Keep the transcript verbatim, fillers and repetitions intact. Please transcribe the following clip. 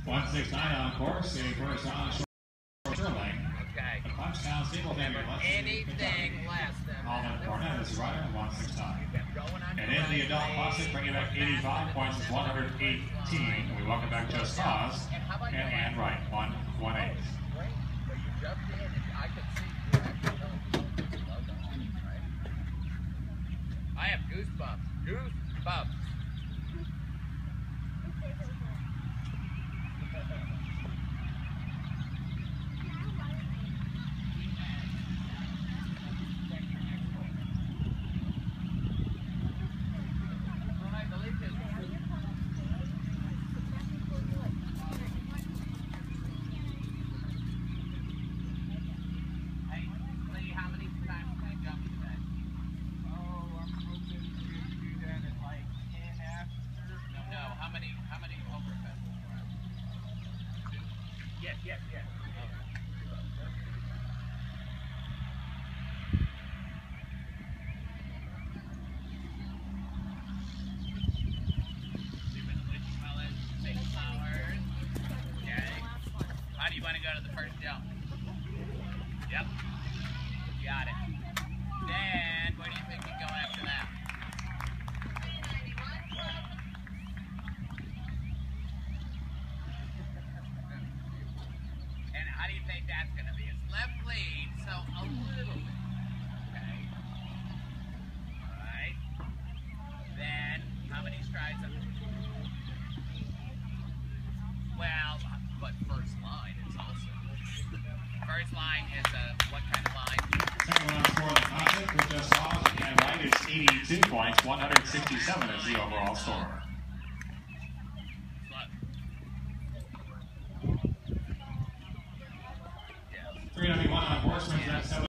one six nine on course, a first on short Sterling. Okay. The Punchtown Steeple Baby. Anything less than Alden Cornett is the rider, one six nine. going on And in the adult classic, bringing back eighty-five points is one hundred eighteen. And we welcome back Just Cause and Ann Wright, one one eight. Great, but you jumped in and I could see you actually going well done, right? I have goosebumps. Goosebumps. Yes, yes, yes. How do you want to go to the first jump? Yep. Got it. Then, where do you think you go after that? And how do you think that's going to be? It's left lead, so a little bit. Okay. All right. Then, how many strides up? Well, but first line is also. First line is a, what kind of line? Second one on score of the contest with Just Cause and Ann Wright is eighty-two points, one hundred sixty-seven is the overall score. three ninety-one on horseman's, that's seven.